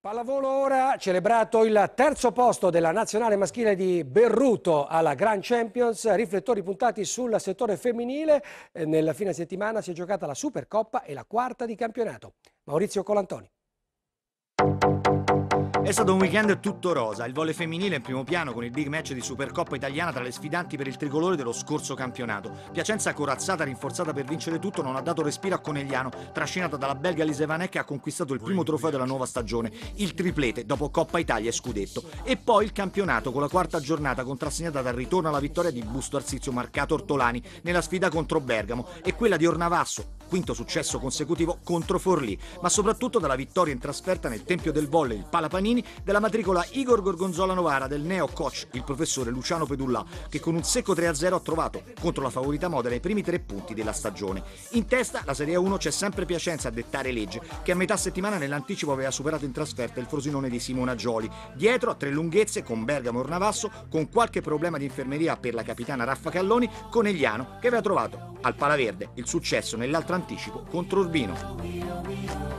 Pallavolo ora, celebrato il terzo posto della nazionale maschile di Berruto alla Grand Champions, riflettori puntati sul settore femminile. Nel fine settimana si è giocata la Supercoppa e la quarta di campionato. Maurizio Colantoni. È stato un weekend tutto rosa, il volley femminile in primo piano con il big match di Supercoppa italiana tra le sfidanti per il tricolore dello scorso campionato. Piacenza, corazzata, rinforzata per vincere tutto, non ha dato respiro a Conegliano, trascinata dalla belga Lise Vanek, che ha conquistato il primo trofeo della nuova stagione, il triplete dopo Coppa Italia e Scudetto. E poi il campionato con la quarta giornata contrassegnata dal ritorno alla vittoria di Busto Arsizio Marcato Ortolani nella sfida contro Bergamo e quella di Ornavasso, quinto successo consecutivo contro Forlì, ma soprattutto dalla vittoria in trasferta nel Tempio del Volley, il Palapanini, della matricola Igor Gorgonzola Novara del neo coach, il professore Luciano Pedullà, che con un secco 3-0 ha trovato contro la favorita Modena i primi 3 punti della stagione. In testa la Serie 1 c'è sempre Piacenza a dettare legge, che a metà settimana nell'anticipo aveva superato in trasferta il Frosinone di Simona Gioli. Dietro a 3 lunghezze con Bergamo e Ornavasso, con qualche problema di infermeria per la capitana Raffa Calloni, Conegliano che aveva trovato al Palaverde il successo nell'altro anticipo contro Urbino.